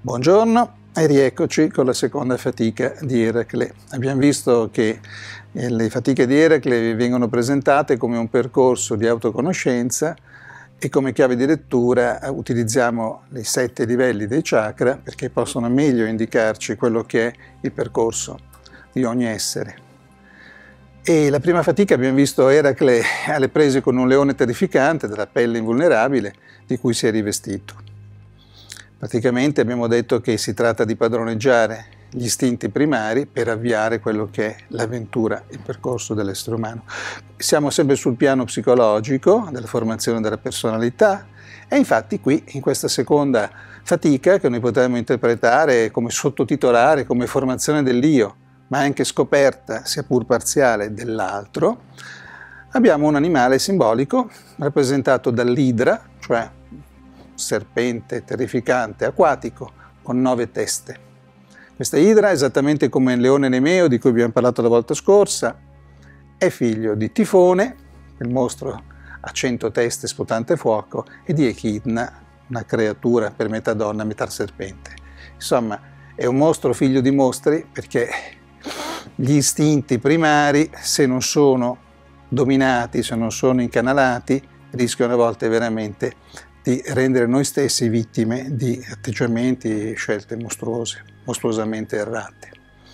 Buongiorno e rieccoci con la seconda fatica di Eracle. Abbiamo visto che le fatiche di Eracle vengono presentate come un percorso di autoconoscenza e come chiave di lettura utilizziamo i 7 livelli dei chakra perché possono meglio indicarci quello che è il percorso di ogni essere. E la prima fatica abbiamo visto Eracle alle prese con un leone terrificante della pelle invulnerabile di cui si è rivestito. Praticamente abbiamo detto che si tratta di padroneggiare gli istinti primari per avviare quello che è l'avventura, il percorso dell'essere umano. Siamo sempre sul piano psicologico, della formazione della personalità, e infatti qui, in questa seconda fatica, che noi potremmo interpretare come sottotitolare, come formazione dell'io, ma anche scoperta, sia pur parziale, dell'altro, abbiamo un animale simbolico rappresentato dall'idra, cioè serpente terrificante, acquatico, con 9 teste. Questa idra, esattamente come il leone nemeo di cui abbiamo parlato la volta scorsa, è figlio di Tifone, il mostro a 100 teste sputante fuoco, e di Echidna, una creatura per metà donna, metà serpente. Insomma, è un mostro figlio di mostri perché gli istinti primari, se non sono dominati, se non sono incanalati, rischiano a volte veramente di rendere noi stessi vittime di atteggiamenti e scelte mostruosamente errate.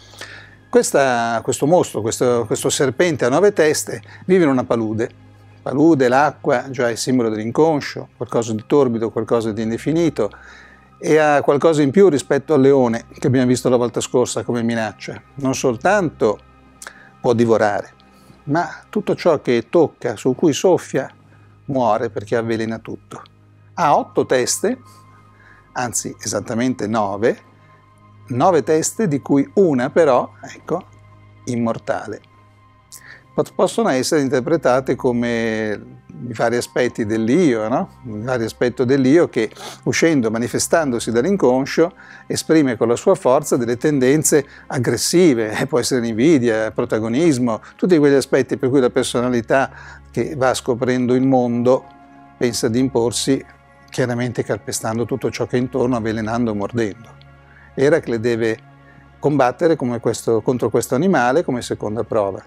Questo mostro, questo serpente a 9 teste, vive in una palude. Palude, l'acqua, già è simbolo dell'inconscio, qualcosa di torbido, qualcosa di indefinito, e ha qualcosa in più rispetto al leone che abbiamo visto la volta scorsa come minaccia. Non soltanto può divorare, ma tutto ciò che tocca, su cui soffia, muore perché avvelena tutto. Ha 8 teste, anzi esattamente 9 teste di cui una però, ecco, immortale. Possono essere interpretate come i vari aspetti dell'io, no? I vari aspetti dell'io che, uscendo, manifestandosi dall'inconscio, esprime con la sua forza delle tendenze aggressive, può essere l'invidia, protagonismo, tutti quegli aspetti per cui la personalità che va scoprendo il mondo pensa di imporsi chiaramente calpestando tutto ciò che è intorno, avvelenando e mordendo. Eracle deve combattere contro questo animale come seconda prova.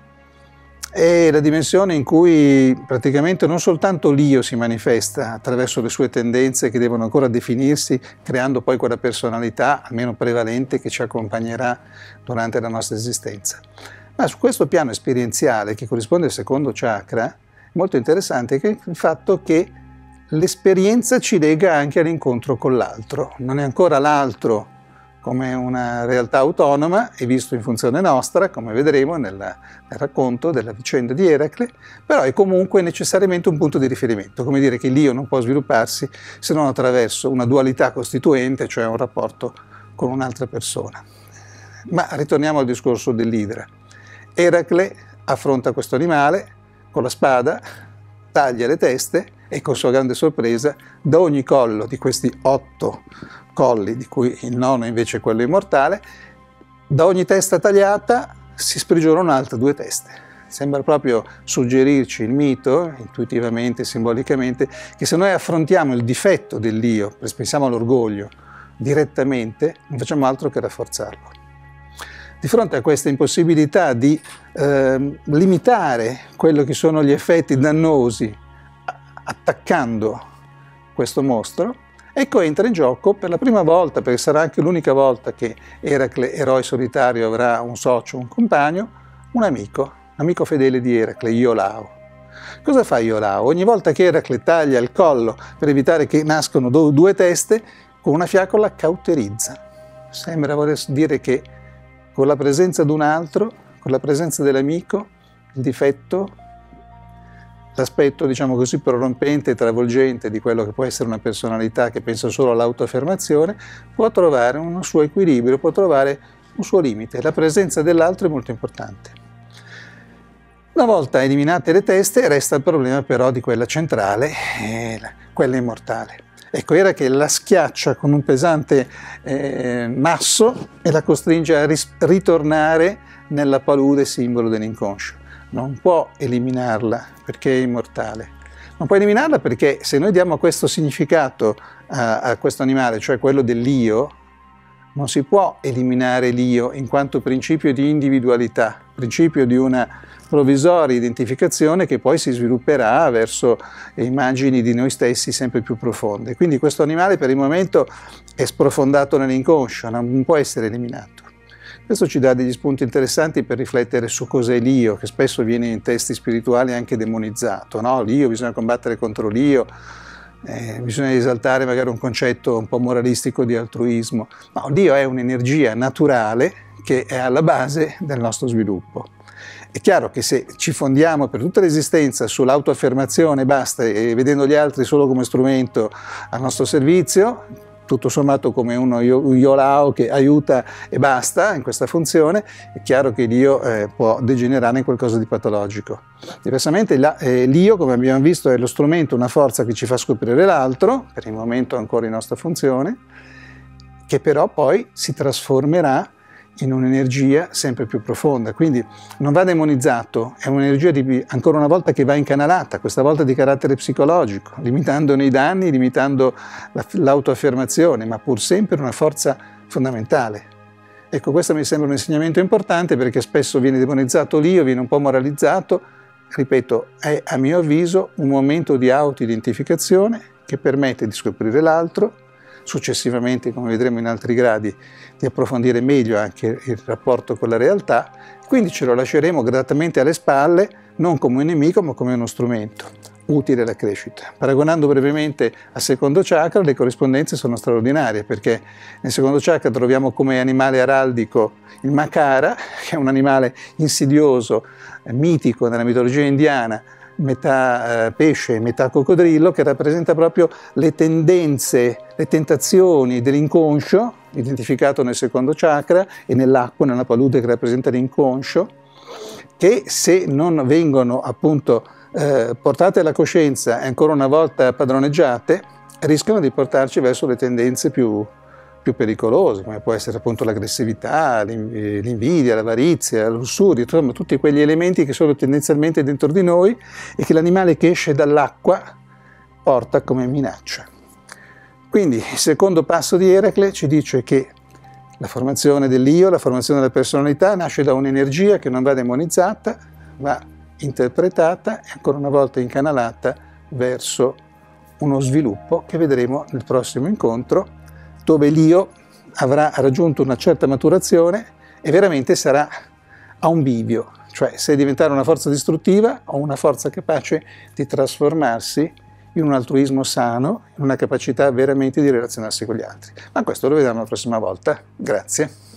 È la dimensione in cui praticamente non soltanto l'io si manifesta attraverso le sue tendenze che devono ancora definirsi, creando poi quella personalità, almeno prevalente, che ci accompagnerà durante la nostra esistenza. Ma su questo piano esperienziale, che corrisponde al secondo chakra, è molto interessante il fatto che l'esperienza ci lega anche all'incontro con l'altro. Non è ancora l'altro come una realtà autonoma, è visto in funzione nostra, come vedremo nel racconto della vicenda di Eracle, però è comunque necessariamente un punto di riferimento, come dire che l'io non può svilupparsi se non attraverso una dualità costituente, cioè un rapporto con un'altra persona. Ma ritorniamo al discorso dell'idra. Eracle affronta questo animale con la spada, taglia le teste e con sua grande sorpresa da ogni collo di questi 8 colli, di cui il 9 invece è quello immortale, da ogni testa tagliata si sprigionano altre 2 teste. Sembra proprio suggerirci il mito, intuitivamente, simbolicamente, che se noi affrontiamo il difetto dell'io, pensiamo all'orgoglio, direttamente, non facciamo altro che rafforzarlo. Di fronte a questa impossibilità di limitare quello che sono gli effetti dannosi attaccando questo mostro, ecco entra in gioco per la prima volta, perché sarà anche l'unica volta che Eracle, eroe solitario, avrà un socio, un compagno, un amico fedele di Eracle, Iolao. Cosa fa Iolao? Ogni volta che Eracle taglia il collo per evitare che nascano 2 teste, con una fiaccola cauterizza. Sembra voler dire che con la presenza di un altro, con la presenza dell'amico, il difetto, l'aspetto, diciamo così, prorompente e travolgente di quello che può essere una personalità che pensa solo all'autoaffermazione, può trovare un suo equilibrio, può trovare un suo limite. La presenza dell'altro è molto importante. Una volta eliminate le teste, resta il problema però di quella centrale, quella immortale. Ecco, era che la schiaccia con un pesante masso e la costringe a ritornare nella palude simbolo dell'inconscio. Non può eliminarla perché è immortale. Non può eliminarla perché se noi diamo questo significato a questo animale, cioè quello dell'io, non si può eliminare l'io in quanto principio di individualità, principio di una provvisoria identificazione che poi si svilupperà verso immagini di noi stessi sempre più profonde. Quindi questo animale per il momento è sprofondato nell'inconscio, non può essere eliminato. Questo ci dà degli spunti interessanti per riflettere su cos'è l'io, che spesso viene in testi spirituali anche demonizzato, no? L'io, bisogna combattere contro l'io, bisogna esaltare magari un concetto un po' moralistico di altruismo. No, l'io è un'energia naturale che è alla base del nostro sviluppo. È chiaro che se ci fondiamo per tutta l'esistenza sull'autoaffermazione e basta, e vedendo gli altri solo come strumento al nostro servizio, tutto sommato come un io-lao che aiuta e basta in questa funzione, è chiaro che l'io può degenerare in qualcosa di patologico. Diversamente l'io, come abbiamo visto, è lo strumento, una forza che ci fa scoprire l'altro, per il momento ancora in nostra funzione, che però poi si trasformerà in un'energia sempre più profonda, quindi non va demonizzato, è un'energia ancora una volta che va incanalata, questa volta di carattere psicologico, limitandone i danni, limitando l'autoaffermazione, ma pur sempre una forza fondamentale. Ecco, questo mi sembra un insegnamento importante perché spesso viene demonizzato l'io, viene un po' moralizzato, ripeto, è a mio avviso un momento di auto-identificazione che permette di scoprire l'altro, successivamente, come vedremo in altri gradi, di approfondire meglio anche il rapporto con la realtà, quindi ce lo lasceremo gradatamente alle spalle, non come un nemico ma come uno strumento utile alla crescita. Paragonando brevemente al secondo chakra, le corrispondenze sono straordinarie, perché nel secondo chakra troviamo come animale araldico il Makara, che è un animale insidioso, mitico nella mitologia indiana, metà pesce, metà coccodrillo, che rappresenta proprio le tendenze, le tentazioni dell'inconscio, identificato nel secondo chakra, e nell'acqua, nella palude che rappresenta l'inconscio, che se non vengono appunto portate alla coscienza e ancora una volta padroneggiate, rischiano di portarci verso le tendenze più pericolose, come può essere appunto l'aggressività, l'invidia, l'avarizia, la lussuria, insomma tutti quegli elementi che sono tendenzialmente dentro di noi e che l'animale che esce dall'acqua porta come minaccia. Quindi il secondo passo di Eracle ci dice che la formazione dell'io, la formazione della personalità nasce da un'energia che non va demonizzata, va interpretata e ancora una volta incanalata verso uno sviluppo che vedremo nel prossimo incontro, dove l'io avrà raggiunto una certa maturazione e veramente sarà a un bivio, cioè se diventare una forza distruttiva o una forza capace di trasformarsi in un altruismo sano, in una capacità veramente di relazionarsi con gli altri. Ma questo lo vedremo la prossima volta. Grazie.